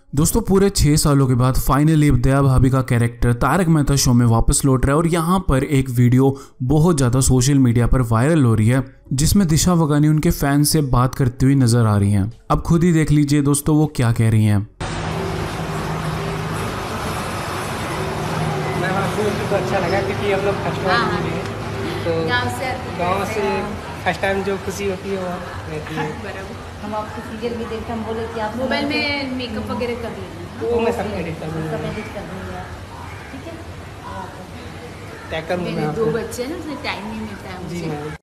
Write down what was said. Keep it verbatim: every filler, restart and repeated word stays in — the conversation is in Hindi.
दोस्तों पूरे छह सालों के बाद फाइनली दया भाभी का कैरेक्टर तारक मेहता शो में वापस लौट रहा है और यहाँ पर एक वीडियो बहुत ज़्यादा सोशल मीडिया पर वायरल हो रही है जिसमें दिशा वगानी उनके फैन से बात करती हुई नजर आ रही हैं। अब खुद ही देख लीजिए दोस्तों वो क्या कह रही हैं। तो अच्छा लगा क्योंकि हम लोग फर्स्ट टाइम मिले हैं, तो गांव से फर्स्ट टाइम जो खुशी होती है वो रहती है। हम आपको सीरियल भी देखते हम बोले कि आप मोबाइल में मेकअप वगैरह कर लीजिए, वो मैं सब एडिट कर दूँगा। सब एडिट कर दूँगा, ठीक है। क्या करूँ मैं? मेरे दो बच्चे हैं ना, टाइम नहीं मिलता है मुझे।